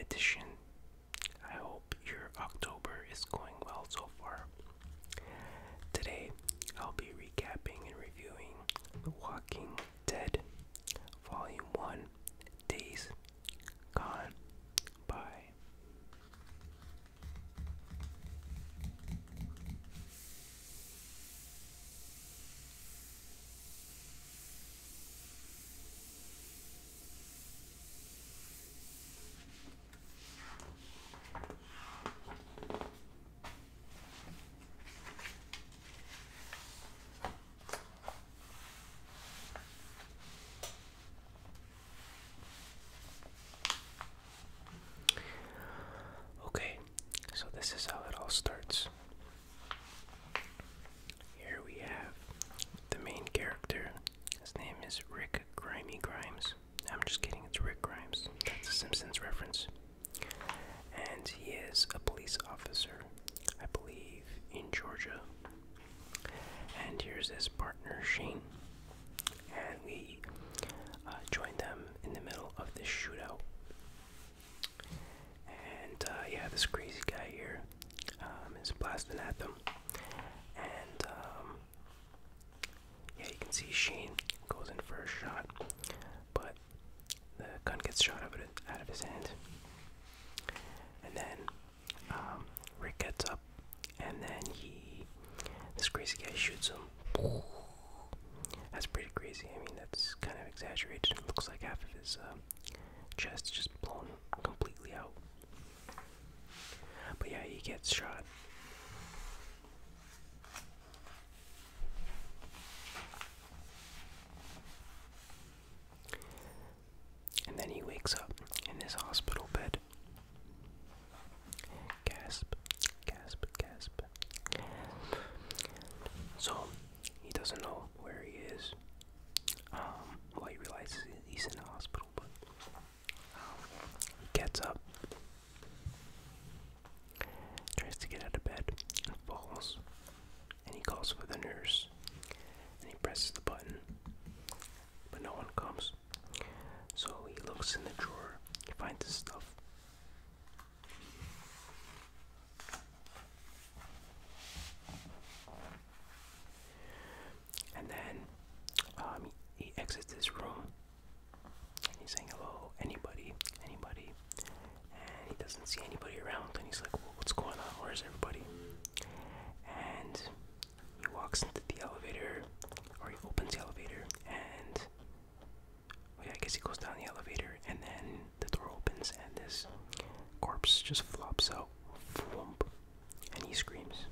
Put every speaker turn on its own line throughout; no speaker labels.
edition. I hope your October is going well so far. Today, I'll be recapping and reviewing The Walking Dead, Volume 1, Days Gone By. Okay, so this is how it all starts. Here we have the main character. His name is Rick Grimy Grimes. I'm just kidding, it's Rick Grimes. That's a Simpsons reference. And he is a police officer, I believe, in Georgia. And here's his partner, Shane. And we joined them in the middle of this shootout. And yeah, this crazy guy here is blasting at them. And yeah, you can see Shane goes in for a shot, but the gun gets shot out of his hand. And then Rick gets up, and then this crazy guy shoots him. That's pretty crazy. I mean, that's kind of exaggerated. It looks like half of his chest just blown completely out. But yeah, he gets shot. And then he wakes up in his hospital bed. Gasp, gasp, gasp. So, he doesn't know where he is. Well, he realizes he's in the hospital, but he gets up, tries to get out of bed, and falls. And he calls for the nurse, and he presses the button, but no one comes. So he looks in the drawer, he finds his stuff. And then he exits his room, and he's saying, "Hello, anybody, anybody?" And he doesn't see anybody around, and he's like, "Well, what's going on? Where's everybody?" And he walks into the elevator, or he opens the elevator, and well, yeah, I guess he goes down the elevator, and then the door opens, and this corpse just flops out, thwomp, and he screams.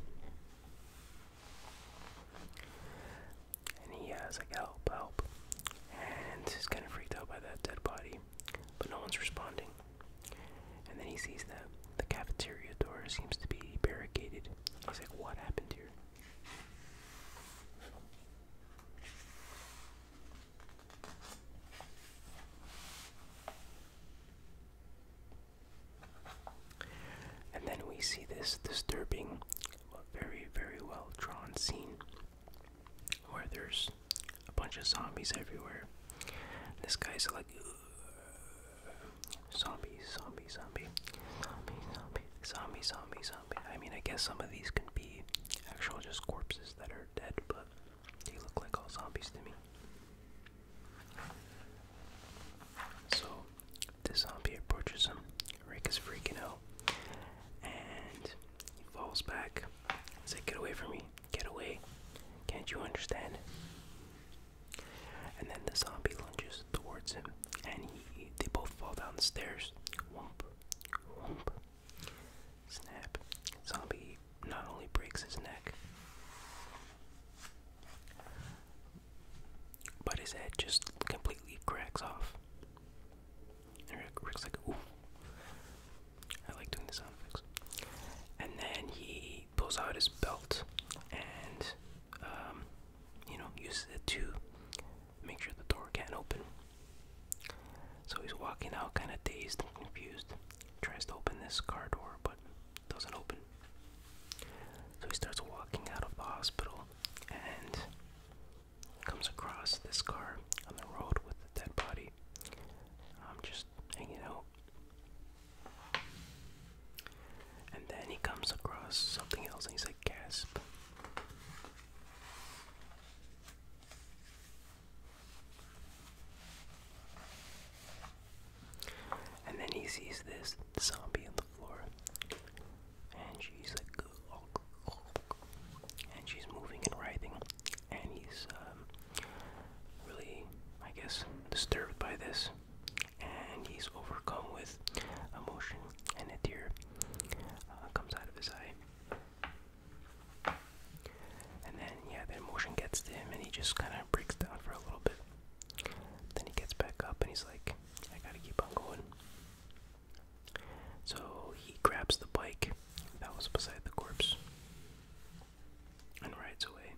And he is like, "Help, help," and he's kind of freaked out by that dead body, but no one's responding. And then he sees that the cafeteria door seems to be barricaded. He's like, "What happened here?" And then we see this disturbing, but very, very well drawn scene where there's a bunch of zombies everywhere. This guy's like, zombie, zombie, zombie, zombie, zombie, zombie, zombie, zombie. I mean, I guess some of these can be actual just corpses that are dead, but they look like all zombies to me. So, the zombie approaches him. Rick is freaking out, and he falls back. He's like, "Get away from me, get away. Can't you understand?" And then the zombie lunges towards him, and they both fall down the stairs. Whoomp, whoomp, snap. Zombie not only breaks his neck, but his head just completely cracks off. And Rick's like, "Ooh." I like doing the sound effects. And then he pulls out his belt and, uses it to make sure the door can't open. So he's walking out kind of dazed and confused. Tries to open this car door, but it doesn't open. So he starts walking out of the hospital and comes across this car on the road with the dead body, just hanging out. something else, and he's like, gasp. And then he sees this zombie on the floor, and she's like, and she's moving and writhing, and he's really, I guess, disturbed by this, and he's overcome with emotion, and a tear comes out of his eye. And then, yeah, the emotion gets to him, and he just kind of breaks down for a little bit. Then he gets back up, and he's like, I gotta keep on going. So he grabs the bike that was beside the corpse and rides away.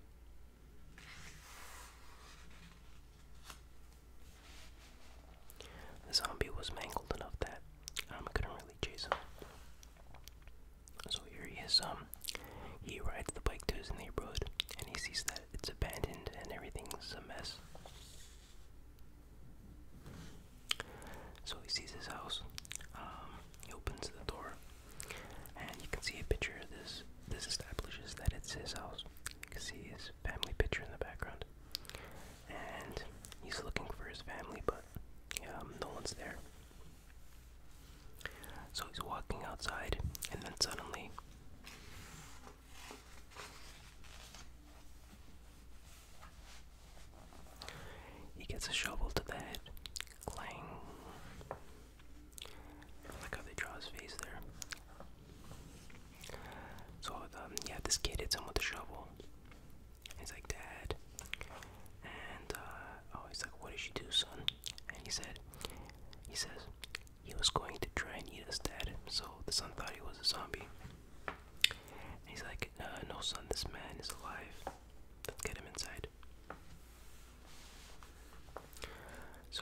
The zombie was mangled enough that couldn't really chase him. So here he is. He rides the bike to his neighborhood, and he sees that it's abandoned and everything's a mess. So he sees his house. He opens the door, and you can see a picture of this. This establishes that it's his house. You can see his family picture in the background, and he's looking for his family, but no one's there. So he's walking outside, and then suddenly he gets a shovel to the head. Clang. I like how they draw his face there. So yeah, this kid hits him with a shovel. He's like, Dad. And he's like, what did she do, son? And he says he was going to try and eat us, Dad. So the son thought he was a zombie. And he's like, no, son, this man is alive. Let's get him inside. So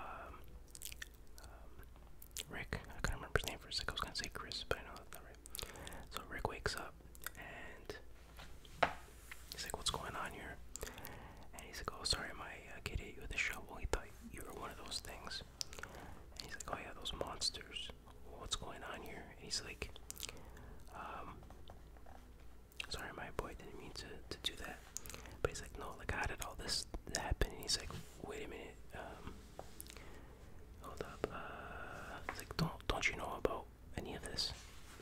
Rick, I couldn't remember his name for a second. I was gonna say Chris, but I know that's not right. So Rick wakes up, and he's like, what's going on here? And he's like, oh, sorry, my kid hit you with a shovel. He thought you were one of those things. And he's like, oh yeah, those monsters. What's going on here? And he's like, sorry, my boy didn't mean to do that. But he's like, no, like, how did all this happen? And he's like, wait a minute, hold up, he's like, don't you know about any of this?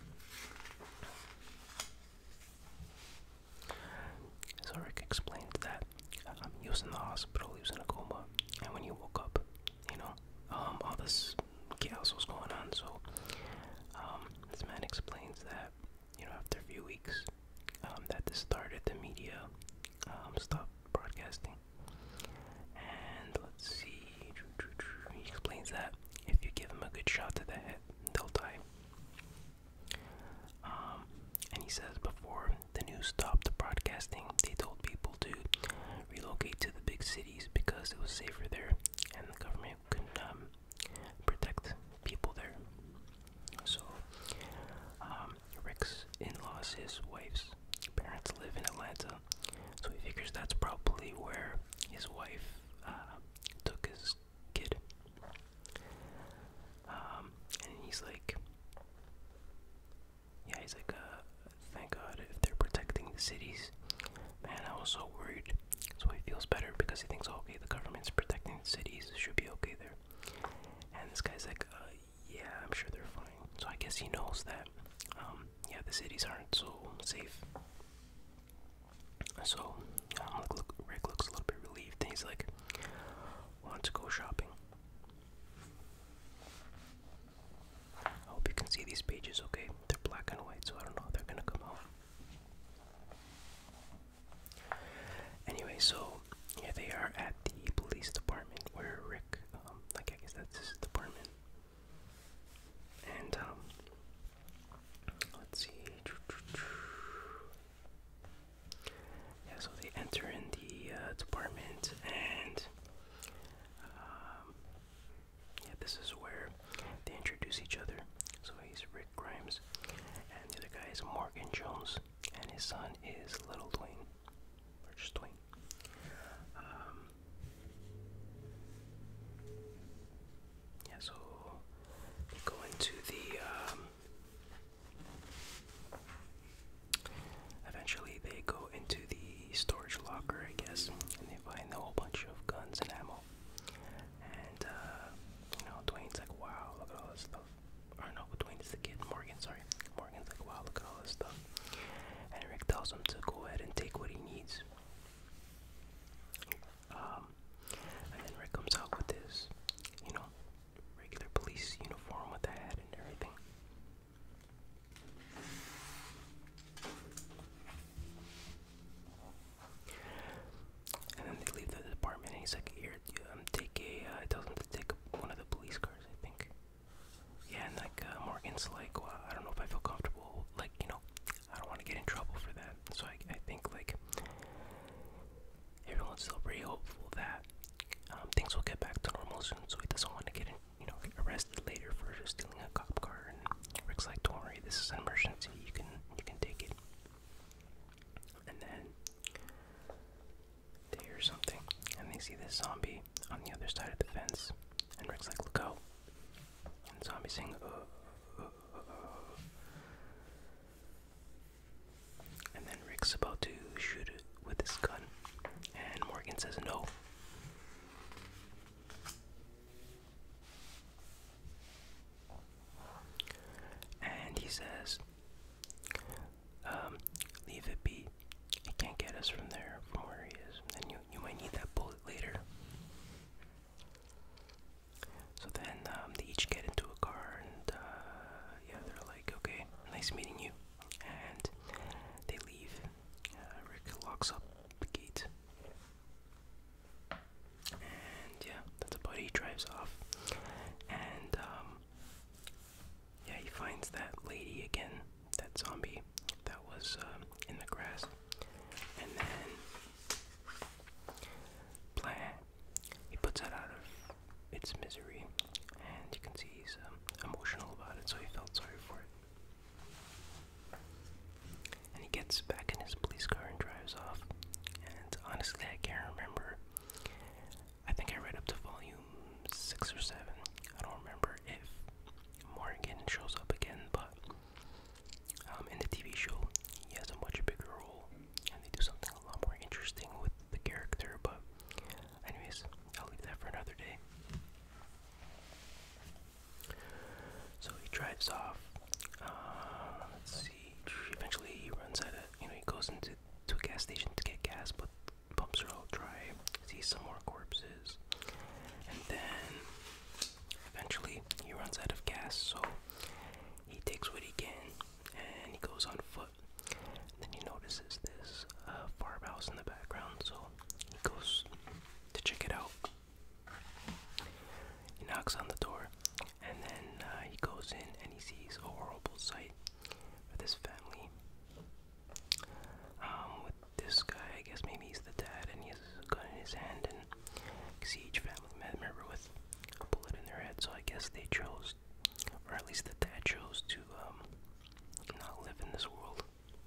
So Rick explained that he was in the hospital, he was in a coma, and when he woke up, all this chaos was going on. So this man explains that, after a few weeks, that this started, the media stopped broadcasting. And let's see, he explains that if you give them a good shot to the head, they'll die. And he says before the news stopped broadcasting, they told people to relocate to the big cities because it was safer there, and the government couldn't protect people there. So Rick's in-laws, his wife's parents, live in Atlanta, so he figures that's probably where his wife took his kid. And he's like, thank God if they're protecting the cities. Man, I was so worried. So he feels better because he thinks, okay, the government's protecting the cities, it should be okay there. And this guy's like, yeah, I'm sure they're fine. So I guess he knows that, yeah, the cities aren't so safe. So Rick looks a little bit relieved, and he's like, want to go shopping. I hope you can see these pages, okay? They're black and white, so I don't know how they're gonna come out. Anyway, so here they are at the police department where Rick, I guess that's his department. And let's see. Yeah, so they enter in the department, and yeah, this is where they introduce each other. So he's Rick Grimes, and the other guy is Morgan Jones, and his son is Little Dwayne, or just Dwayne. Yeah, so they go into the Rick's like, well, I don't know if I feel comfortable, like, I don't want to get in trouble for that. So I think, like, everyone's still pretty hopeful that things will get back to normal soon, so he doesn't want to get get arrested later for just stealing a cop car. And Rick's like, don't worry, this is an emergency, you can take it. And then they hear something, and they see this zombie on the other side of the fence, and Rick's like, look out. And the zombie's saying, and then Rick's about to shoot it with his gun, and Morgan says no. And he says, leave it be. It can't get us from there, from where he is. And you might need that bullet later. So then they each get into a car, and yeah, they're like, okay, nice meeting you. And they leave. Rick locks up the gate. And yeah, that's about it. He drives off. And yeah, he finds that lady again, that zombie that was in the grass. And then he puts it out of its misery, and you can see he's emotional about it, so he felt sorry for it. And he gets back in his police car and drives off. And honestly, I can't remember. I think I read up to volume 6 or 7. I don't remember if Morgan shows up again, but in the TV show, he has a much bigger role, and they do something a lot more interesting with the character. But anyways, I'll leave that for another day. So he drives off. Let's see. Eventually, he runs out of. He goes into a gas station to get gas, but the pumps are all dry. Sees some more corpses, and then eventually he runs out of gas. So he takes what he can, and he goes on foot. And then he notices this farmhouse in the background, so he goes to check it out. He knocks on the door, and then he goes in, and he sees a horrible sight with this family. With this guy, I guess maybe he's the dad, and he has a gun in his hand, and you can see each family member with a bullet in their head. So I guess they chose, or at least the dad chose, to not live in this world.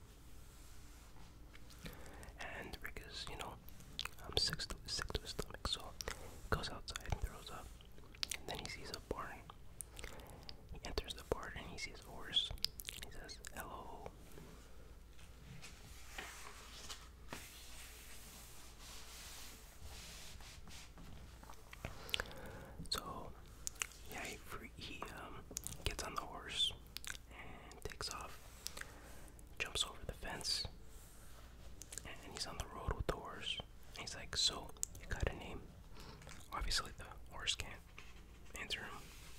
And Rick is, sick to his stomach, so he goes outside and throws up. And then he sees a barn. He enters the barn and he sees a horse. He says, hello. So, yeah, he gets on the horse and takes off, jumps over the fence, and he's on the road with the horse. And he's like, so, you got a name? Obviously, the horse can't answer him.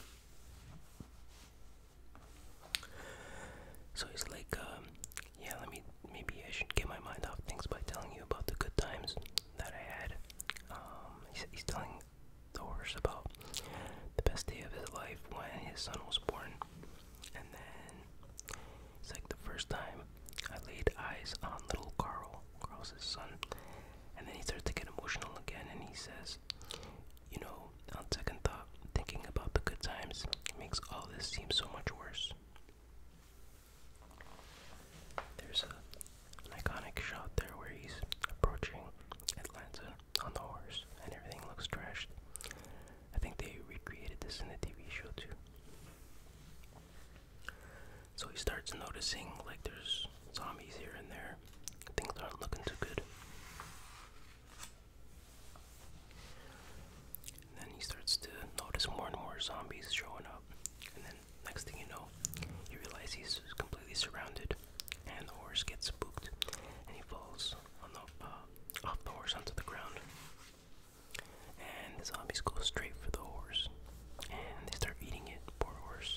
So he's like, yeah, maybe I should get my mind off things by telling you about the good times that I had. He's telling the horse about the best day of his life when his son was born. And then it's like the first time I laid eyes on little Carl. Carl's his son. And then he starts to get emotional again, and he says, on second thought, thinking about the good times makes all this seem so much worse. There's an iconic shot there where he's approaching Atlanta on the horse, and everything looks trashed. I think they recreated this in the TV show too. So he starts noticing, like, there's zombies here and there. Things aren't looking too good. And then he starts to notice more and more zombies showing up. And then next thing you know, he realizes he's completely surrounded, and the horse gets spooked, and he falls off the horse onto the ground. And the zombies go straight for the horse, and they start eating it. Poor horse.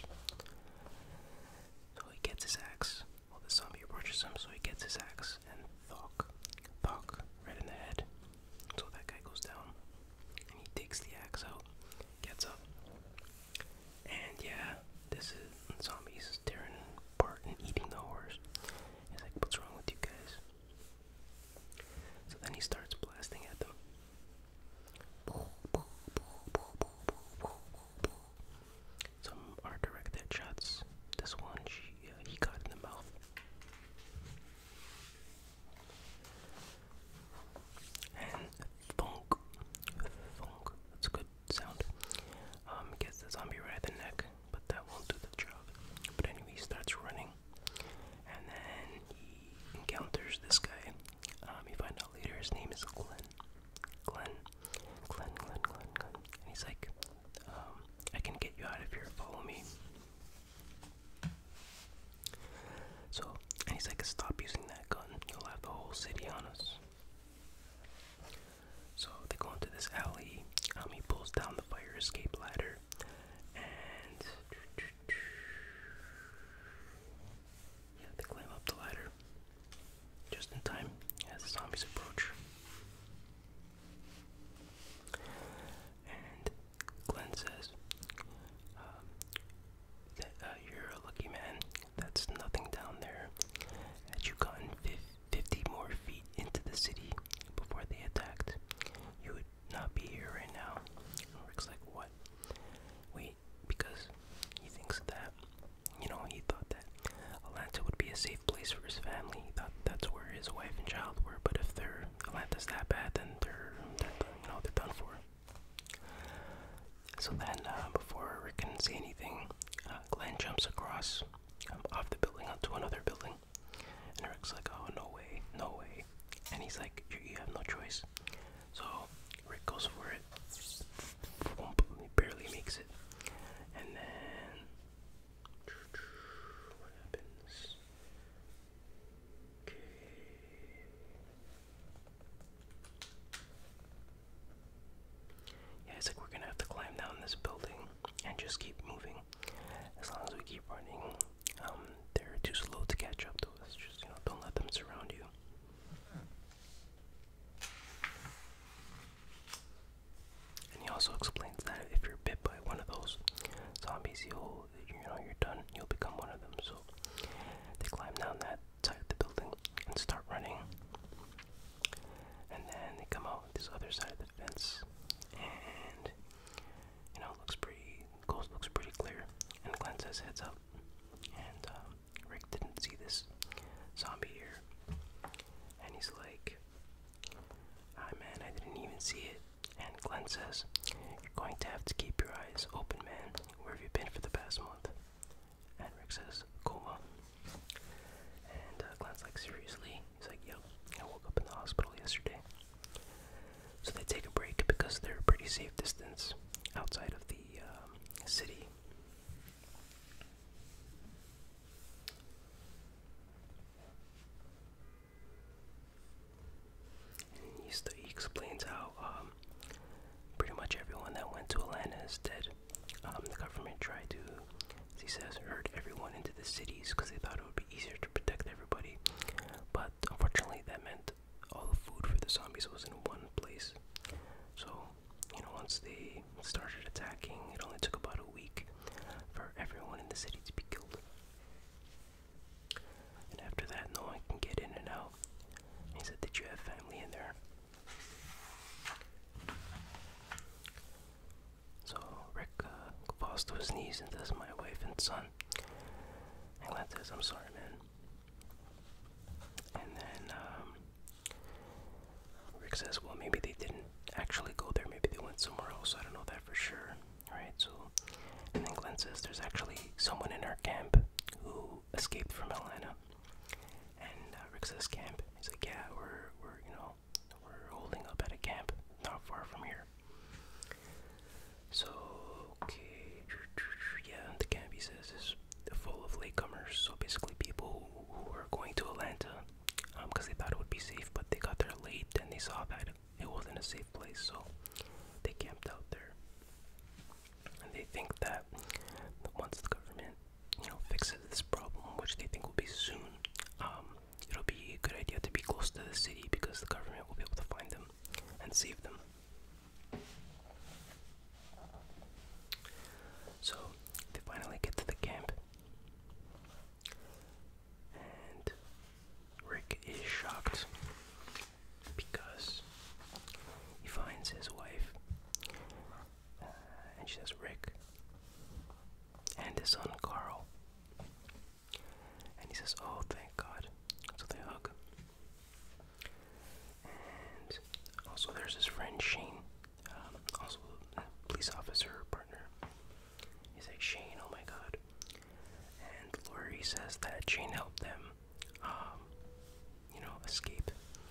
So he gets his axe. Well, the zombie approaches him, so he gets his axe and thok, right in the head. So that guy goes down, and he takes the axe out, gets up, and yeah, this is zombies he's like, stop using that gun. You'll have the whole city on us. So they go into this alley. He pulls down the fire escape ladder, and yeah, they climb up the ladder just in time as the zombies approach. And Glenn says that you're a lucky man. That's nothing down there. Had you gotten 50 more feet into the city before they attacked, you would not be here right now. And Rick's like, what? Wait, because he thinks that, he thought that Atlanta would be a safe place for his family. He thought that's where his wife and child were. But if Atlanta's that bad, then they're done for. So then, before Rick can say anything, Glenn jumps across off the building onto another building, and Rick's like, "Oh, no way, no way!" And he's like, "You have no choice." So Rick goes for it. He barely makes it, and then what happens? Okay. Yeah, it's like we're gonna have to climb down this building and just keep moving. As long as we keep running, they're too slow to catch up to us. Just, don't let them surround you. And he also explains that if you're bit by one of those zombies, you're done. You'll become one of them. So they climb down that side of the building and start running. And then they come out this other side of the fence, and coast looks pretty clear. And Glenn says, "Heads up." And Rick didn't see this zombie here, and he's like, "Ah, man, I didn't even see it." And Glenn says, "You're going to have to keep your eyes open, man. Where have you been for the past month?" And Rick says, "Coma." And Glenn's like, "Seriously?" He's like, "Yep, I woke up in the hospital yesterday." So they take a break because they're a pretty safe distance outside of the city. And he explains how pretty much everyone that went to Atlanta is dead. The government tried to, as he says, herd everyone into the cities because they thought it would be easier to protect everybody. But unfortunately, that meant all the food for the zombies was in one place. So, once they started attacking, it only took about a week for everyone in the city to be killed. And after that, no one can get in and out. And he said, "Did you have family in there?" So Rick falls to his knees and says, "My wife and son." And Glenn says, "I'm sorry, man." And then Rick says, "Well, maybe they didn't actually go there. Maybe they went somewhere else. I don't know that for sure." Right? So, and then Glenn says, "There's actually someone in our camp who escaped from Atlanta." And Rick says, "Camp?" He's like, "Yeah, we're holding up at a camp not far from here." So, okay, yeah, the camp, he says, is full of latecomers. So basically, people who are going to Atlanta because they thought it would be safe, but they got there late and they saw that it wasn't a safe place, so they camped out there. And they think that once the government, fixes this problem, which they think will be soon, it'll be a good idea to be close to the city because the government will be able to find them and save them. So they finally get to the camp, and Rick is shocked because he finds his wife, and she says, "Rick," and his son Carl, and he says, "Oh, thank God." So they hug. And also there's his friend Shane, also a police officer partner. He's like, "Shane, oh my God." And Lori says that Shane helped them, escape.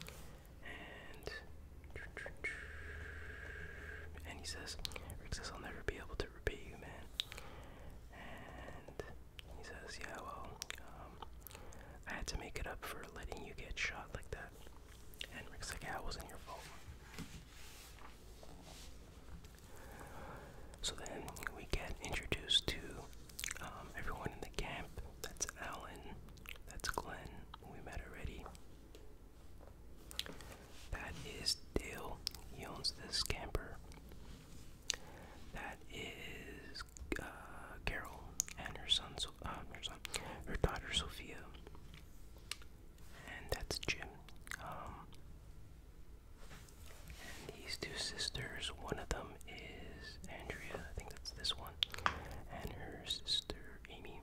And he says, Rick says, "I'll never be able to repay you, man." And he says, "Yeah, well, I had had to make it up for letting you get shot like that. And Rick's like, yeah, it wasn't your fault. So then we get introduced to everyone in the camp. That's Alan, that's Glenn, who we met already. That is Dale, he owns this camper. That is Carol and her daughter Sophia. And that's Jim. And these two sisters, one of them is Andrea, I think that's this one, and her sister Amy.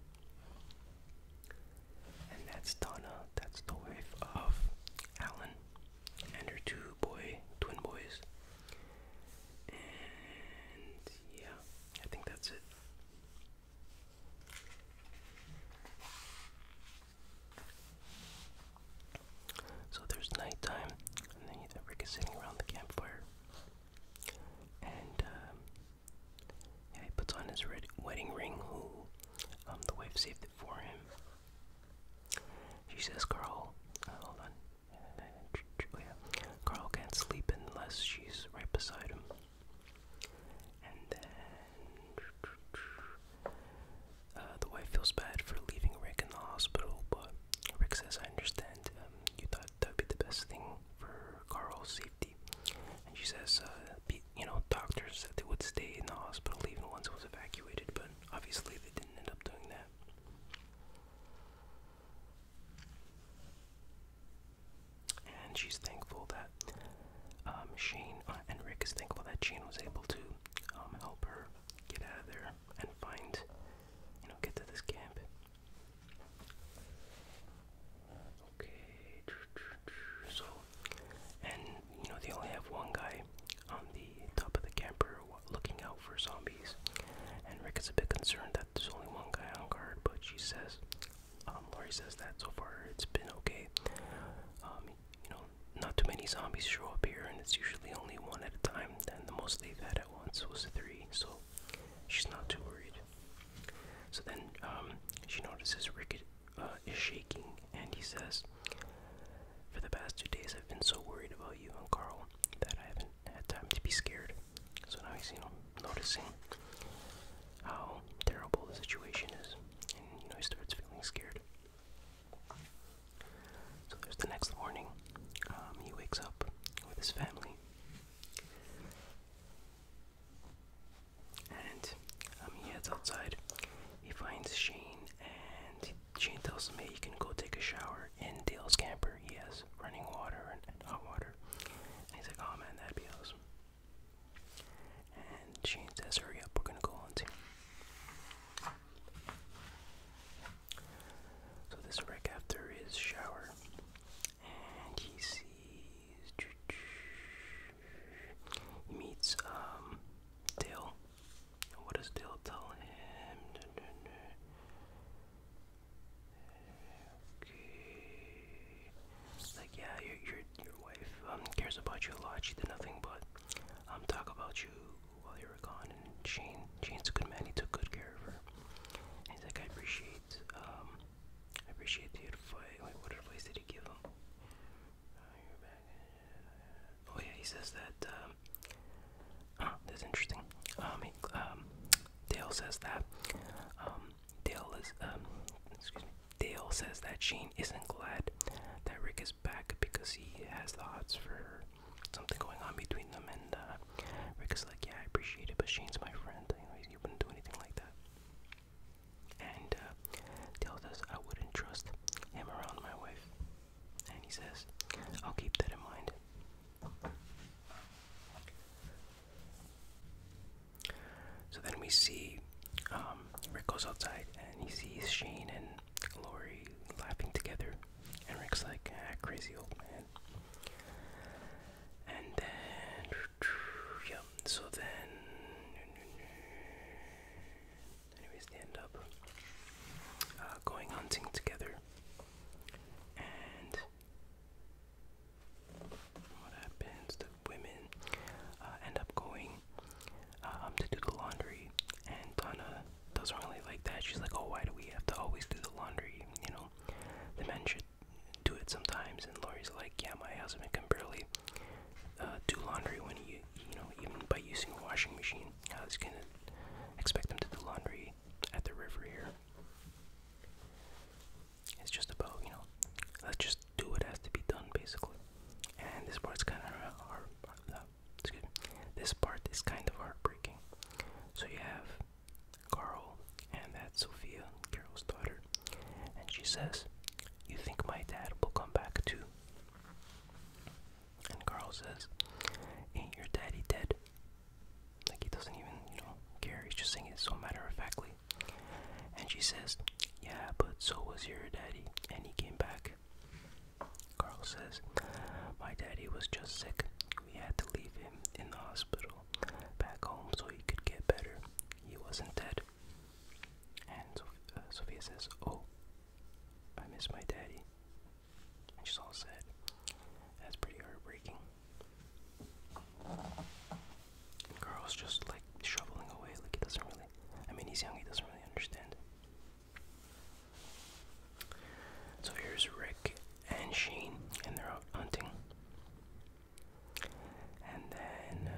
And that's Donna, that's the wife of Alan, and her twin boys. And yeah, I think that's it. So there's nighttime, and then Rick is sitting around the campfire, and yeah, he puts on his wedding ring. Who the wife saved it for him. She says, "Carl, hold on. Oh yeah, Carl can't sleep unless she's right beside him." And then the wife feels bad for leaving Rick in the hospital, but Rick says, "I understand. You thought that would be the best thing for Carl's safety." And she says, doctors said they would stay in the hospital even once it was evacuated, but obviously they didn't end up doing that. And she's thankful that Shane and Rick is thankful that Shane was able to help her get out of there and find, get to this camp. Okay, so, and they only have one guy on the top of the camper looking out for zombies, and Rick is a bit concerned that there's only one guy on guard, but she says, Lori says that so far it's been okay. Not too many zombies show up here, and it's usually only one at a time, and the most they've had at once was 3, so she's not too worried. So then she notices Rick is shaking, and he says, "For the past 2 days I've been so worried about you and Carl that I haven't had time to be scared." So now he's noticing how terrible the situation is, and he starts feeling scared. So there's the next morning. He wakes up with his family, and he heads outside. He finds Shane, and Shane tells him, "Hey, you can go take a shower in Dale's camper. He has running water and hot water." And he's like, "Oh man, that'd be awesome." And Shane says, "Hurry up, we're gonna go hunting." So this is Rick after his shower, and he meets Dale. And what does Dale tell him? Okay, like, yeah, your wife cares about you a lot. She did nothing but talk about you while you were gone. And Shane's a good man. He took good care of her. And he's like, I appreciate the advice. Wait, what advice did he give him? You're back. Oh yeah, he says that. That's interesting. Dale says that. Dale says that Shane isn't glad that Rick is back because he has the odds for something going on between them, and Rick is like, yeah, I appreciate it, but Shane's my friend. He wouldn't do anything like that. And Dale says, I wouldn't trust him around my wife. And he says, I'll keep that in mind. So then we see Rick goes outside and he sees Shane and Lori laughing together, and Rick's like, crazy old man. And then, yeah, so then, anyways, they end up going hunting together. And what happens? The women end up going to do the laundry, and Donna doesn't really like that. She's like, oh, why do we have to always do the laundry? The men should says, "You think my dad will come back too?" And Carl says, "Ain't your daddy dead?" Like he doesn't even, care. He's just saying it so matter-of-factly. And she says, "Yeah, but so was your daddy, and he came back." Carl says, "My daddy was just sick. We had to leave him in the hospital back home so he could get better. He wasn't dead." And Sophia says, "Oh, I miss my daddy." And she's all sad. That's pretty heartbreaking. And Carl's just like shoveling away, like he doesn't really, he's young, he doesn't really understand. So here's Rick and Shane, and they're out hunting. And then,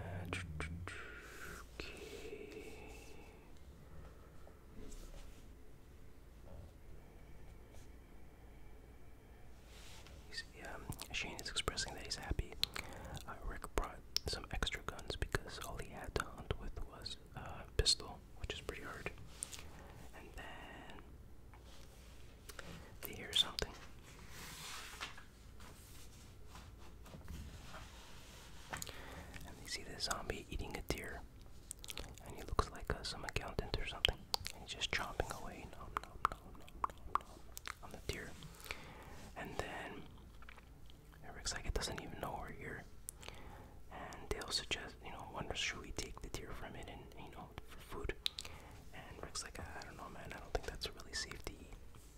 Shane is expressing that he's happy. Rick brought some extra guns because all he had to hunt with was a pistol, which is pretty hard. And then they hear something. And they see the zombie eating a deer. And he looks like some accountant or something. And he's just chomping away, nom, nom, nom, nom, nom, nom, on the deer. And then Rick's like, "It doesn't even know we're here." And Dale suggests, wonders, should we take the deer from it and, for food? And Rick's like, "I don't know, man. I don't think that's really safe to eat."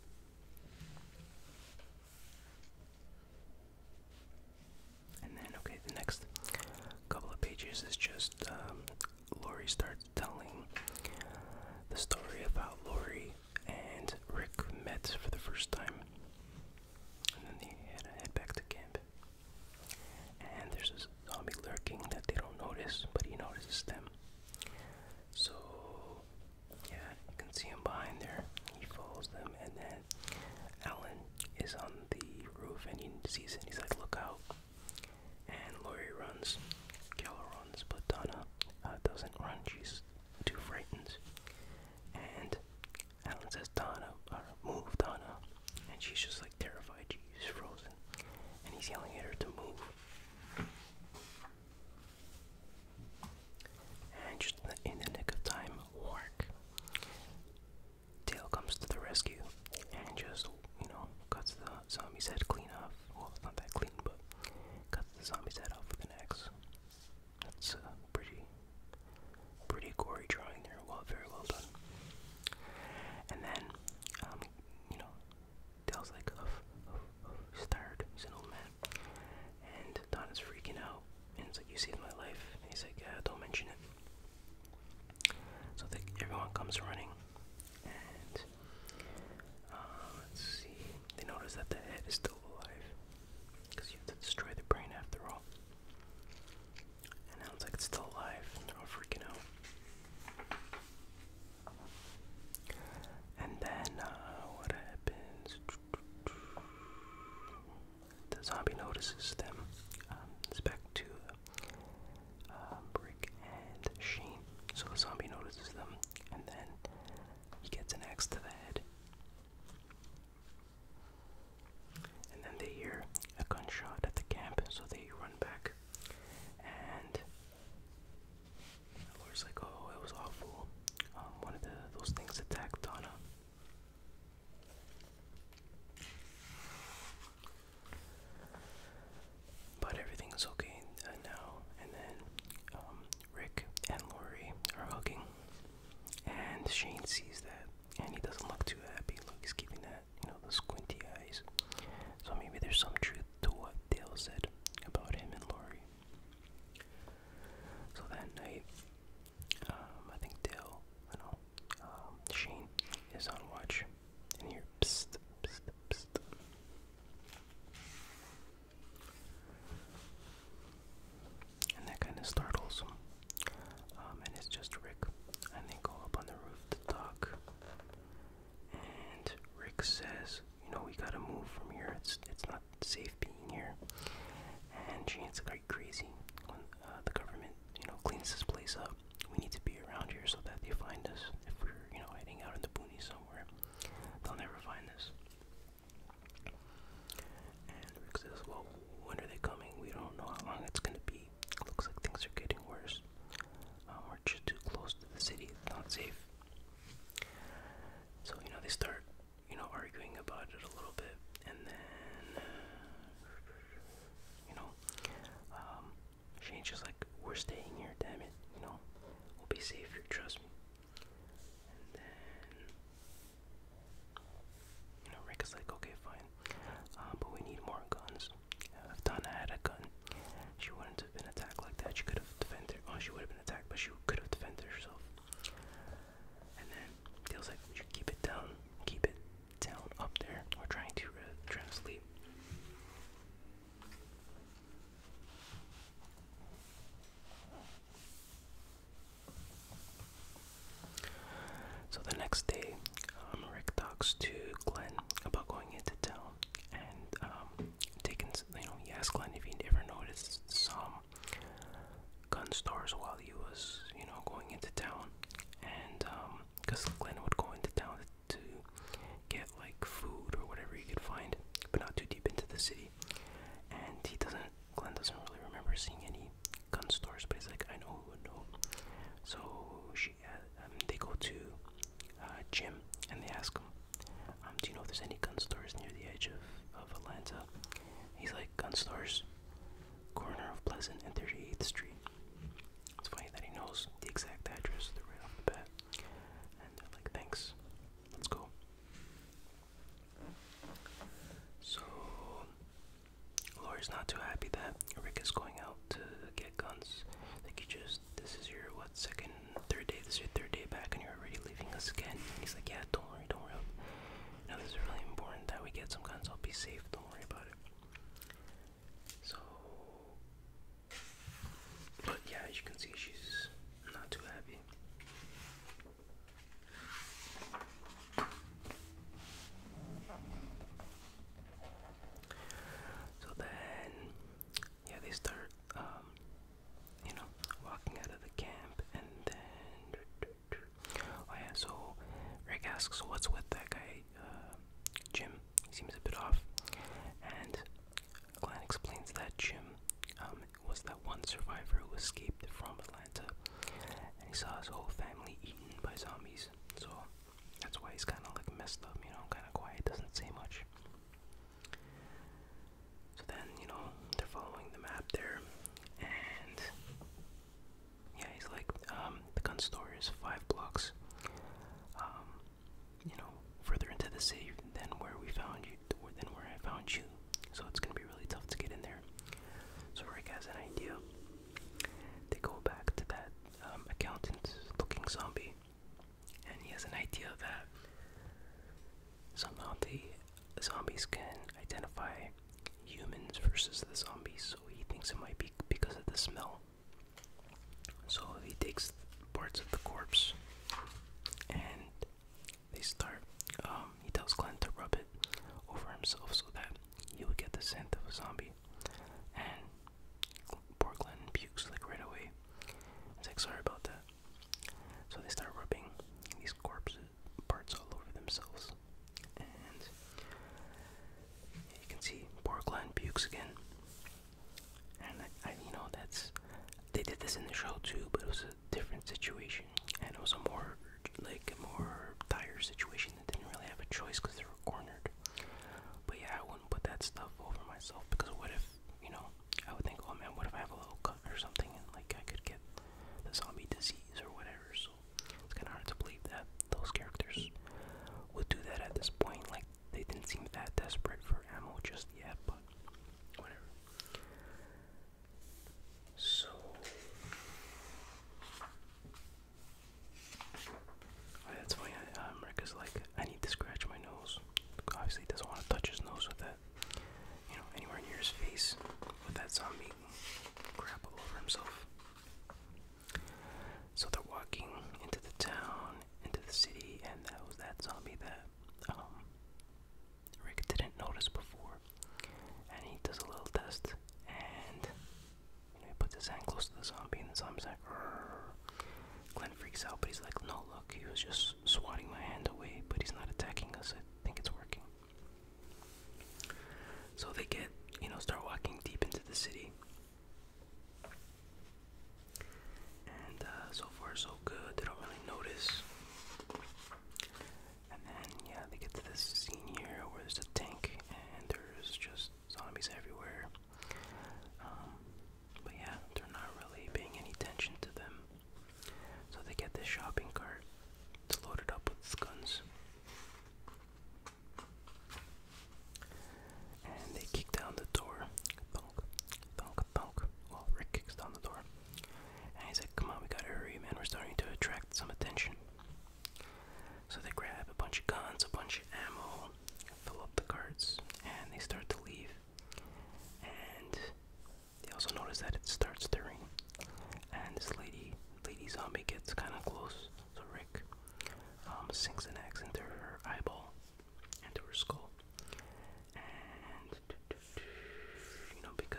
And then, okay, the next couple of pages is just Lori starts telling the story about Lori and Rick met for the first time. And then they had to head back to camp. And there's a zombie lurking that they don't notice, but he notices them. So, yeah, you can see him behind there. He follows them, and then Alan is on the roof, and he sees it, and he's like, "Look out." And Lori runs. Keller runs, but Donna doesn't run. She's too frightened. And Alan says, "Donna, move, Donna." And she's just like terrified. She's frozen. And he's yelling at her to move. And just in the nick of time, whack, Dale comes to the rescue and just, cuts the zombie's head clean off. Well, it's not that clean, but cuts the zombie's head off with an axe. That's pretty gory drawing there. Well, very well done. And then, Dale's like, he's tired. He's an old man. And Donna's freaking out. And it's like, "You saved my life." And he's like, "Yeah, don't mention it." So everyone comes running. And, let's see. They notice that the head is still alive. Because you have to destroy the brain after all. And now it's like it's still alive. And they're all freaking out. And then, what happens? The zombie notices them. It's back to Rick and Shane. So the zombie notices them, and then he gets an axe to the head. And then they hear a gunshot at the camp, so they run back. And Laura's like, "Oh, it was awful. One of those things attacked Donna." But everything's okay now. And then Rick and Lori are hugging, and Shane sees that, and he doesn't look too happy. Look, he's keeping that, the squinty eyes. So maybe there's some truth to what Dale said about him and Lori. So that night, I think Dale, Shane is on watch, and you hear psst, psst, psst. And that kind of startles him. And it's just Rick. And they go up on the roof to talk. And Rick says, "We gotta move from here. It's not safe being here." And Shane's like, "Are you crazy? When the government, cleans this place up, we need to be around here so that they find us. If we're, hiding out in the boonies somewhere, they'll never find us." it's just like, we're staying here, damn it, you know, we'll be safe here, trust me. And then, you know, Rick is like, okay, fine, but we need more guns. If Donna had a gun, she wouldn't have been attacked like that. She could have defended. Oh, she would have been attacked, but she could have defended herself. And then Dale's like, "You keep it down. Keep it down up there. We're trying to sleep." So the next day, Rick talks to Glenn about going into town, and taking, you know, he asked Glenn if he'd ever noticed some gun stores while he was, you know, going into town. And because Glenn would go into town to get like food or whatever he could find, but not too deep into the city. And Glenn doesn't really remember seeing any gun stores, but he's like, I know who would know. So they go to Jim, and they ask him, do you know if there's any gun stores near the edge of Atlanta? He's like, gun stores, corner of Pleasant and 38th Street. It's funny that he knows the exact address right off the bat. And they're like, thanks, let's go. So Laurie's not too happy that Rick is going out to get guns. Like, this is your, what, third day? This is your third day back and you're already leaving us again. And he's like, yeah, don't worry. Now this is really important that we get some guns. I'll be safe, don't worry about it. So, but yeah, as you can see, she's not too happy. So then, yeah, they start, you know, walking out of the camp, and then, oh yeah, so Rick asks, what's with that guy, Jim? He seems a bit off, and Glenn explains that Jim was that one survivor who escaped from Atlanta, and he saw his whole family eaten by zombies, so that's why he's kind of like messed up, you know, kind of quiet, doesn't say much. So then, you know, they're following the map there, and yeah, he's like, the gun store is 5 blocks, you know, further into the city than where we found you, than where I found you. So it's gonna be really tough to get in there. So Rick has an idea. They go back to that accountant-looking zombie, and he has an idea that somehow the zombies can identify humans versus the zombies. So he thinks it might be because of the smell. So he takes parts of the corpse, and they start. He tells Glenn to rub it over himself so that he would get the scent of a zombie. And poor Glenn pukes like right away. He's like, sorry about that. So they start rubbing these corpse parts all over themselves, and you can see poor Glenn pukes again. And you know, they did this in the show too, but it was a different situation, and it was a more dire situation that didn't really have a choice because they were cornered. But yeah, I wouldn't put that stuff over myself, because what if, you know, I would think, oh man, what if I have a little cut or something, and like I could get the zombie disease or whatever. So it's kind of hard to believe that those characters would do that at this point. Like, they didn't seem that desperate for ammo just yet, but whatever. So that's funny. Rick is like,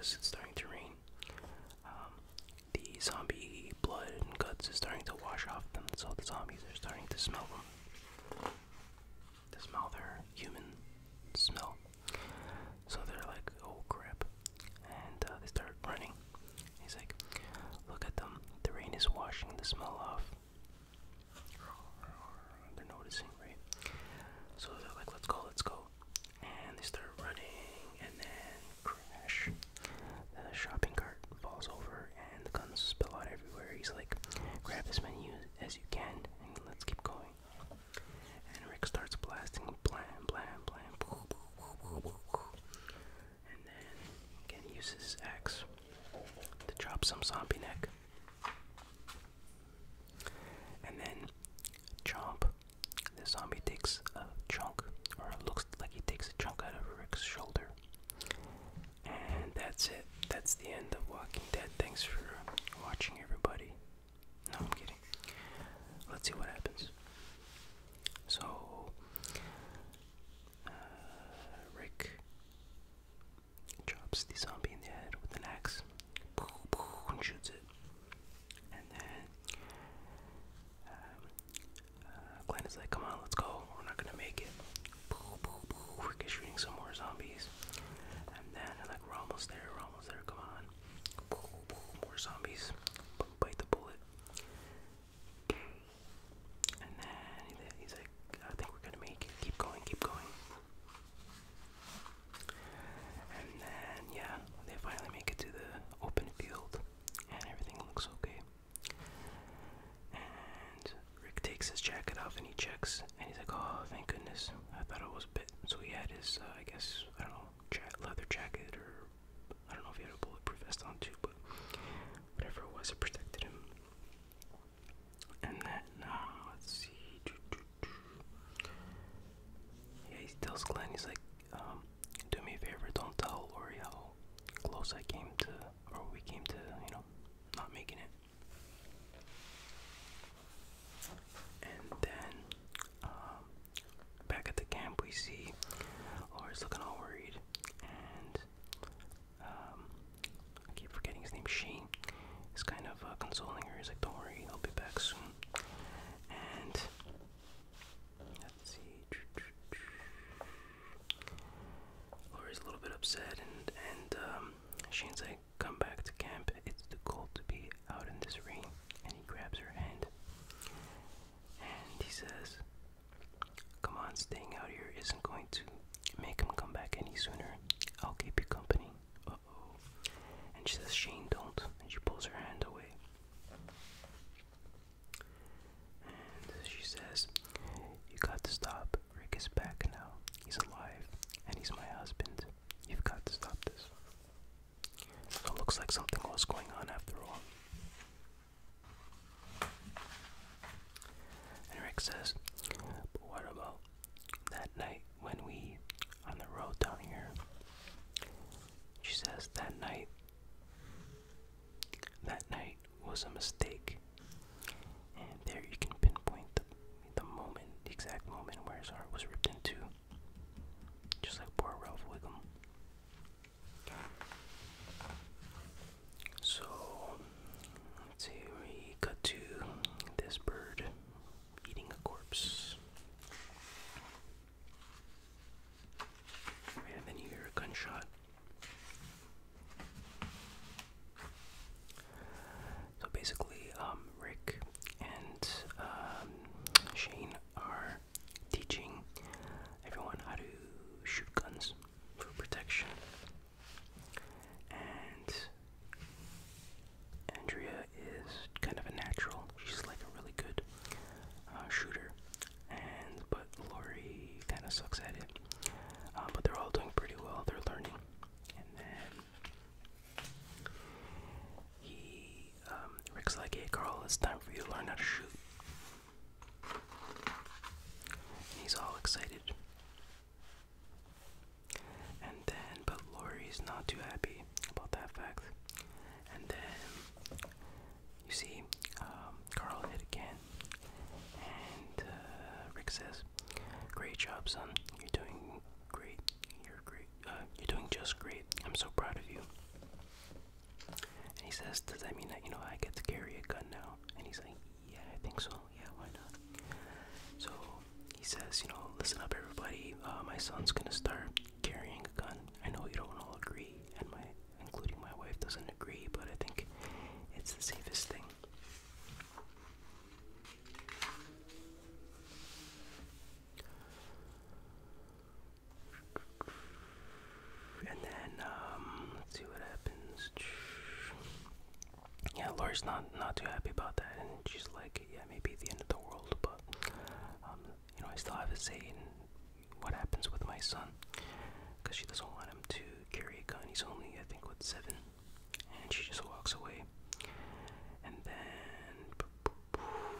because it's starting to rain. The zombie blood and guts is starting to wash off them, so the zombies are starting to smell them. To smell their human smell. So they're like, oh crap. And they start running. He's like, look at them. The rain is washing the smell off. They're noticing, right? So they're like, let's go, let's go. And they start running, and then crash. The shopping cart falls over, and the guns spill out everywhere. He's like, grab as many as you can, and let's keep going. And Rick starts blasting, blam, blam, blam, and then again uses his axe to chop some zombie neck. And then chomp. The zombie takes a chunk, or it looks like he takes a chunk out of Rick's shoulder. And that's it. That's the end of Walking Dead. Thanks for watching, everybody. No, I'm kidding. Let's see what happens. So, Rick chops the zombie in the head with an axe and shoots it. And then Glenn is like, come on, let's go. We're not gonna make it. Rick is shooting some more zombies. And then they're like, we're almost there, come on. More zombies. Bite the bullet. And then he's like, I think we're gonna make it. Keep going, keep going. And then, yeah, they finally make it to the open field. And everything looks okay. And Rick takes his jacket off and he checks. And he's like, oh, thank goodness. I thought it was bit. So he had his, I guess, I don't know, leather jacket, or I don't know if he had a bulletproof vest on too, but whatever it was, it protected him. And then, let's see. Yeah, he tells Glenn, he's like, do me a favor, don't tell Lori how close I came to, or we came to, not making it. And then, back at the camp, we see Lori's looking all worried, and I keep forgetting his name. Shane is kind of consoling her. He's like, don't worry, I'll be back soon. And let's see, Lori's a little bit upset, and Shane's like, come back to camp, it's too cold to be out in this rain. And he grabs her hand and he says, come on, staying out here isn't going to make him come back any sooner. I'll keep you company. Uh-oh. And she says, Shane, don't. And she pulls her hand away. And she says, you got to stop. Rick is back now. He's alive. And he's my husband. You've got to stop this. So it looks like something was going on after all. And Rick says, but what about that night when we on the road down here? She says, that night was a mistake. And there you can pinpoint the moment, the exact moment where his heart was ripped in two. Just like poor Ralph Wiggum. So, let's see, we cut to this bird eating a corpse. Right, and then you hear a gunshot. So basically, Rick and Shane are teaching everyone how to shoot guns for protection. And Andrea is kind of a natural. She's like a really good shooter, but Lori kind of sucks at it. But they're all doing pretty well. They're learning. And then Rick's like, hey Carl, it's time for you to learn how to shoot. And he's all excited. And then, but Lori's not too happy about that fact. And then you see Carl hit again. And Rick says, great job, son. You're doing great. You're great. You're doing just great. I'm so proud of you. he says, "Does that mean that I get to carry a gun now?" And he's like, "Yeah, I think so. Yeah, why not?" So he says, "Listen up, everybody. My son's gonna start carrying a gun. I know you don't all agree, and including my wife, doesn't agree, but I think it's the safest thing." And then let's see what happens. Yeah, Laura's not too happy about that, and she's like, "Yeah, maybe the end of the world, but I still have a say in what happens with my son, because she doesn't want him to carry a gun. He's only, I think, 7." And she just walks away. And then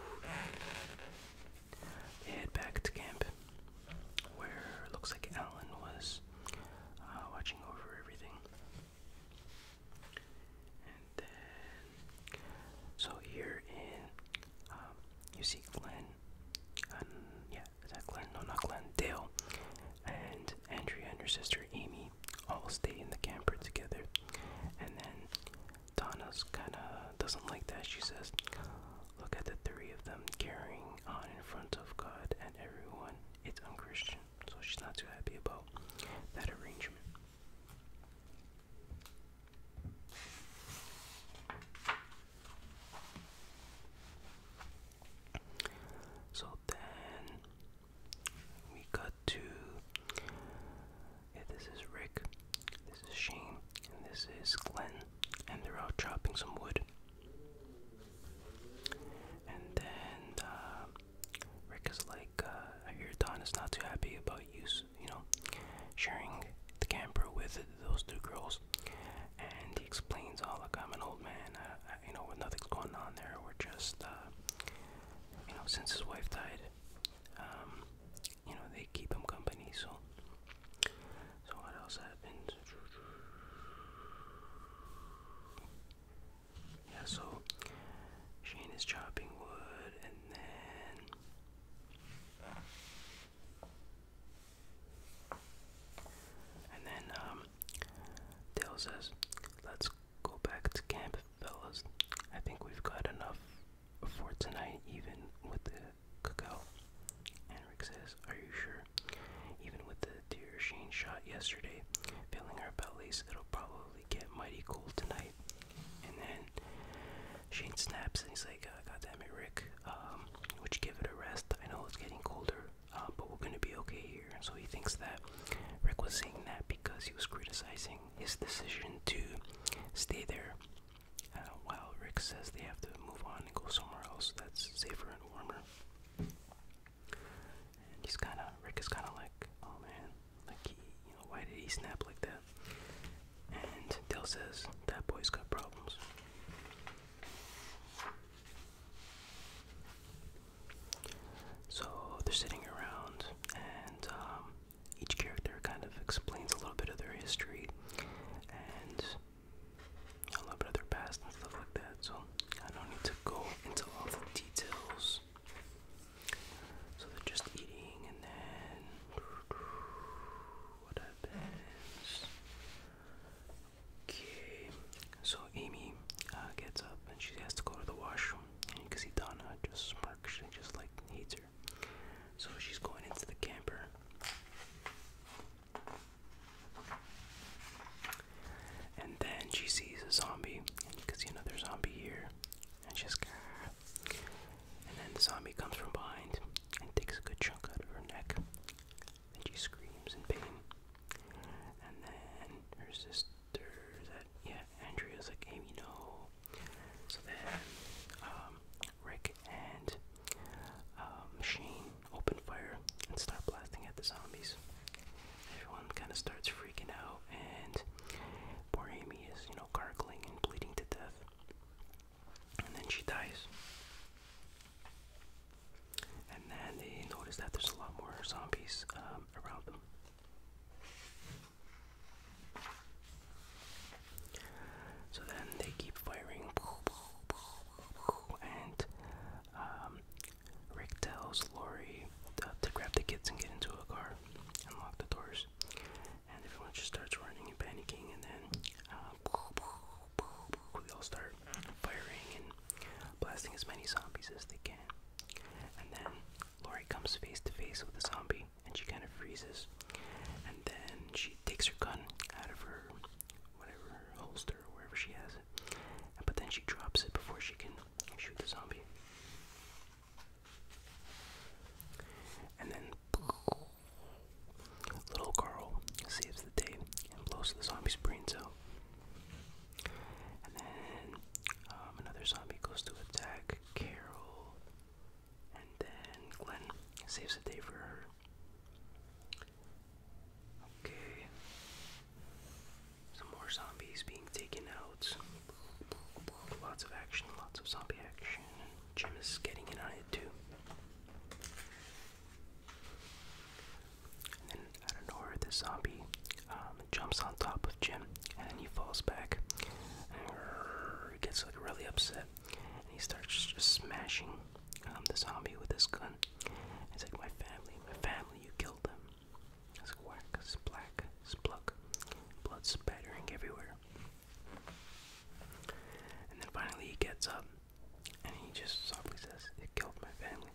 they head back to camp, where it looks like Alan was watching over everything. And then, so here you see Glenn, yeah, is that Glenn? No, not Glenn, Dale, and Andrea and her sister Amy all stay in the camper together. And then Donna's kinda doesn't like that. She says, "Look at the three of them carrying on in front of God and everyone. It's unchristian." So she's not too happy about that arrangement. So then we cut to, yeah, this is Rick, this is Shane, and this is Glenn, and they're out chopping some wood. And then Rick is like, "I hear Don is not too happy about you, sharing the camper with those two girls." And he explains, "Oh, look, I'm an old man. Nothing's going on there. We're just, since his wife died, they keep him company." So what else happened? Yeah, so Shane is chopping wood, and then Dale says, "Let's go back to camp, fellas. I think we've got enough for tonight, even with the cookout." And Rick says, "Are you sure? Even with the deer Shane shot yesterday filling our bellies, it'll probably get mighty cold tonight." And then Shane snaps and he's like, "God damn it, Rick. Would you give it a rest? I know it's getting colder, but we're gonna be okay here." So he thinks that Rick was saying that because he was criticizing his decision to stay there, while Rick says they have to move on and go somewhere else that's safer and warmer. And Rick is kind of like, "Oh man, like why did he snap like that?" And Dale says, "That boy's got problems." So they're sitting around, and each character kind of explains a little bit of their history and a little bit of their past and stuff like that. So I don't need to go into all the details. So they're just eating, and then what happens? Okay, so Amy gets up and she has to go to the washroom, and you can see Donna just smirks. She just like hates her. So she's going into the camper. And then she sees a zombie, and you can see another zombie here, and she's and then the zombie comes from behind and takes a good chunk out of her neck, and she screams in pain. And then her sister, Andrea's like, "Amy, no." So then Rick and Shane open fire and start blasting at the zombies. Everyone kind of starts freaking out, and poor Amy is, gargling and bleeding to death. And then she dies. And then they notice that there's a lot more zombies around them. So then they keep firing, and Rick tells Lori to grab the kids and get into a car and lock the doors. And everyone just starts running and panicking, and then we all start Jim is getting in on it too. And then out of nowhere, the zombie jumps on top of Jim, and then he falls back. And he gets like really upset, and he starts just smashing the zombie with his gun. He's like, my family, you killed them. It's like whack, splack, spluck, blood spattering everywhere. And then finally he gets up, and he just softly says, it killed my family.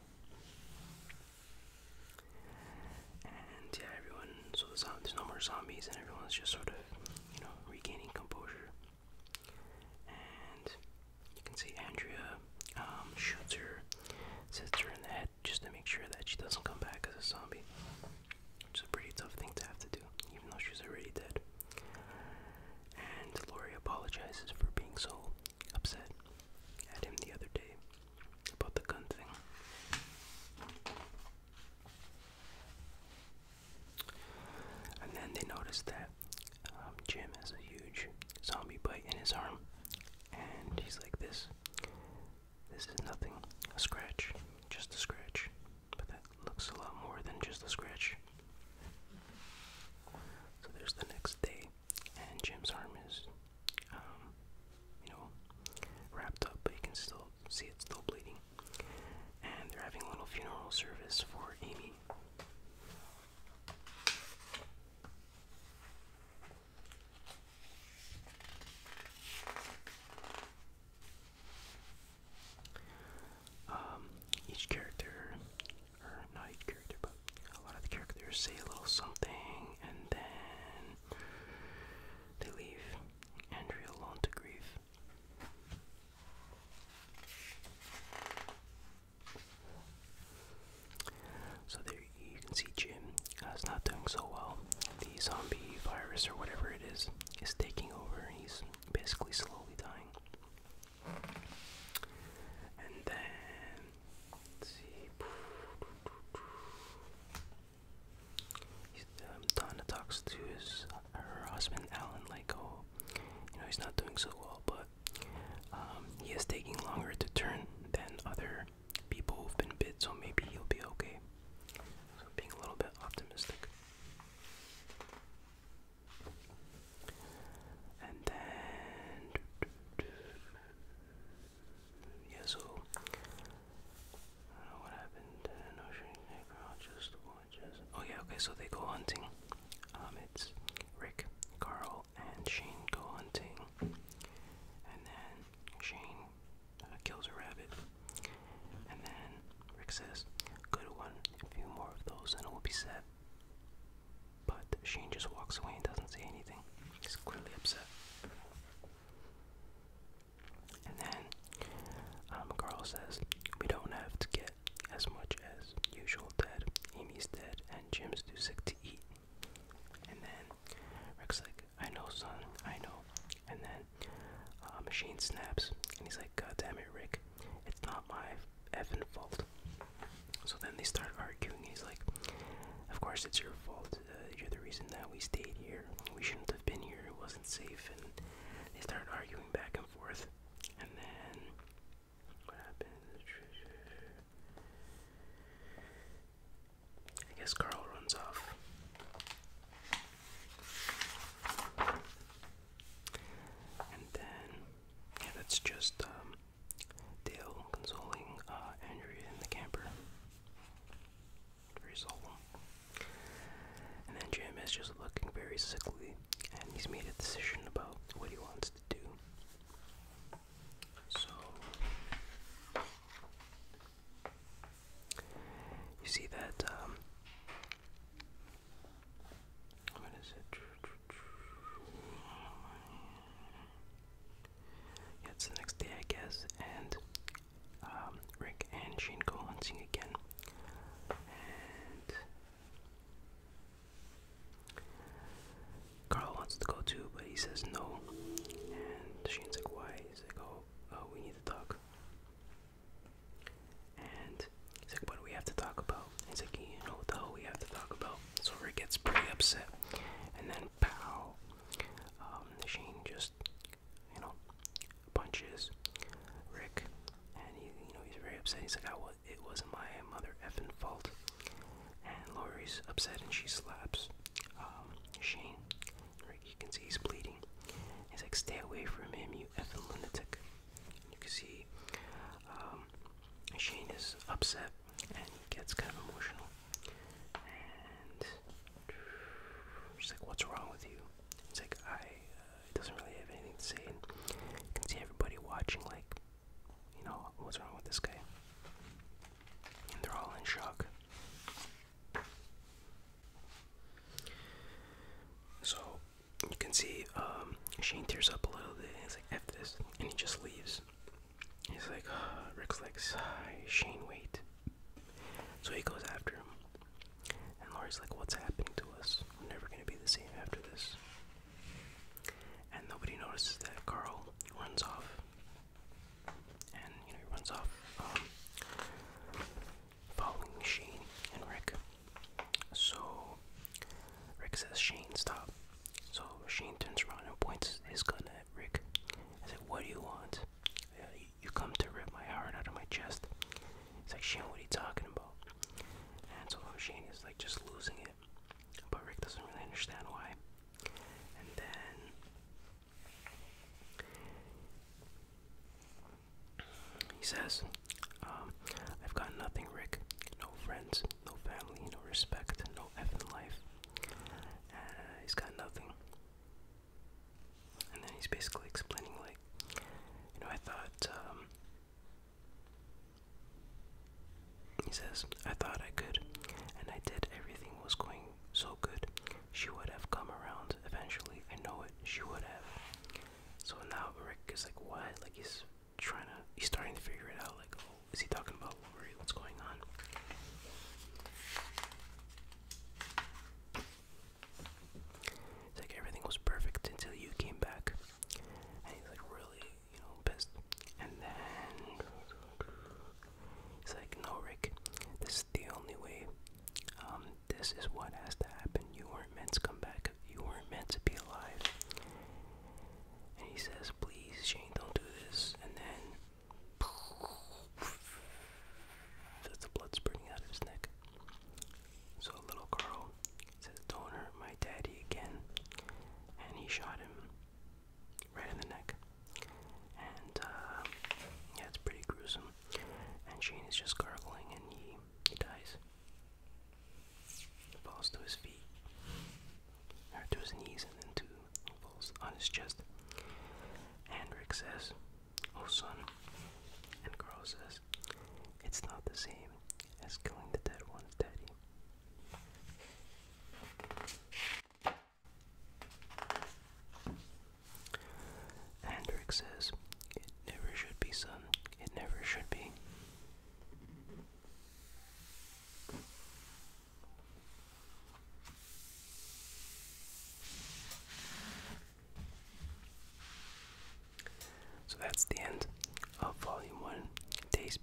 And yeah, everyone, so there's no more zombies, and everyone's just sort of, regaining composure. And you can see Andrea shoots her sister in the head just to make sure that she doesn't come back as a zombie, which is a pretty tough thing to have to do, even though she's already dead. And Laurie apologizes for being so upset at him the other day about the gun thing. And then they notice that Jim has a huge zombie bite in his arm, and he's like, this is nothing, a scratch, just a scratch, but that looks a lot more than just a scratch. So there's the next day, and Jim's arm is, wrapped up, but you can still see it's still bleeding. And they're having a little funeral service for Amy. Each character, or not each character, but a lot of the characters say a little something, and then they leave Andrea alone to grieve. So there you can see Jim is not doing so well. The zombie virus, or whatever it is taking over, and he's basically slowly dying. And then, let's see, Donna talks to her husband Alan, like, oh, he's not doing so well, but he is taking longer to turn than other people who've been bit, so maybe he'll be okay. So being a little bit optimistic. And then, yeah, so what happened? No, oh yeah, okay, so they go hunting. It's Rick, Carl, and Shane go hunting, and then Shane kills a rabbit, and then Rick says, good one, a few more of those and it will be set. But Shane just walks away and doesn't say anything. He's clearly upset. And then Carl says, we don't have to get as much as usual dead. Amy's dead and Jim's too sick to eat. And then Rick's like, I know, son, I know. And then Shane snaps, and he's like, God damn it, Rick, it's not my effing fault. So then they start arguing, and he's like, of course it's your fault. You're the reason that we stayed here. We shouldn't have been here. It wasn't safe. And they start arguing back and forth. And then what happened? I guess Carl runs off. And then, yeah, that's just Dale consoling Andrea in the camper. Very solemn. And then Jim is just looking very sickly, and he's made a decision about what he wants to do. So you see that what is it? Yeah, it's the next day, I guess, and Rick and Shane go hunting again, and Carl wants to go too, but he says no. And Shane's like, why? He's like, oh, we need to talk. And he's like, what do we have to talk about? And he's like, you know what the hell we have to talk about? So Rick gets pretty upset. And then, pow, Shane just, punches Rick. And he's very upset. Lori's upset and she slaps Shane. Rick, you can see he's bleeding. He's like, stay away from him, you effing lunatic. You can see Shane is upset and he gets kind of emotional. And she's like, what's wrong with you? He's like, he doesn't really have anything to say. And you can see everybody watching, like, you know, what's wrong with this guy? And they're all in shock. So you can see Shane tears up a little bit and he's like, F this, and he just leaves. He's like, Rick's like, Shane, wait. So he goes after him. And Laurie's like, what's happening to us? We're never going to be the same after this. And nobody notices that Carl runs off. And, you know, he runs off following Shane and Rick. So Rick says, Shane, stop. So Shane turns around and points his gun at Rick. I said, what do you want? You come to rip my heart out of my chest. He's like, Shane, what are you talking about? And so Shane is like just losing it. But Rick doesn't really understand why. And then he says, I've got nothing, Rick. No friends, no family, no respect, no effing life. He's got nothing. And then he's basically explaining, like, you know, I thought, he says, I thought I could, and I did. Everything was going so good. She would have come around eventually. I know it. She would have. So now Rick is like, what? Like, he's starting to figure it out. Like, oh, is he talking about Lori? What's going on? It's like everything was perfect until you came back. And he's like really, you know, pissed. And then he's like, no, Rick, this is the only way. This is what has to happen. You weren't meant to come back. You weren't meant to be alive. And he says, please, Shane, don't do this. And then the blood spurting out of his neck. So little Carl says, don't hurt my daddy again. And he shot him right in the neck. And yeah, it's pretty gruesome. And Shane is just gargling and he dies. He falls to his feet, or to his knees, and then falls on his chest. And Rick says, oh son. And Carl says, it's not the same as killing the dead ones, Daddy. And Rick says, it never should be, son. It never should be. So that's the end of Volume 1, Days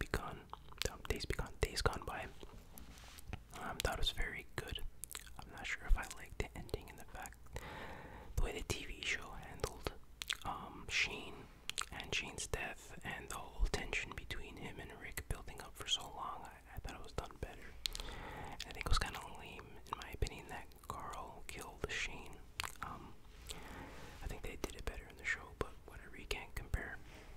Gone By. Thought it was very good. I'm not sure if I liked the ending and the fact, the way the TV show handled Shane and Shane's death and the whole tension between him and Rick building up for so long. I thought it was done better. And I think it was kind of lame, in my opinion, that Carl killed Shane. I think they did it better in the show, but whatever, you can't compare.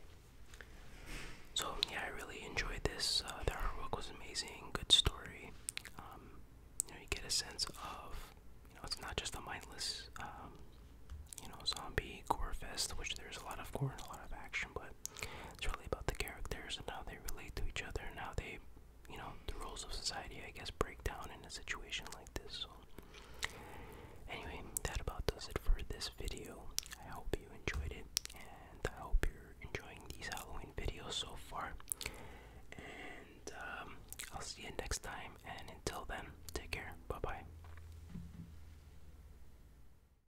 So yeah, I really enjoyed this. The artwork was amazing, good story. You know, you get a sense of, you know, it's not just a mindless, you know, zombie gore fest, which there's a lot of gore and a lot of action, but it's really about the characters and how they relate to each other and how they, you know, the rules of society, I guess, break down in a situation like this. So anyway, that about does it for this video.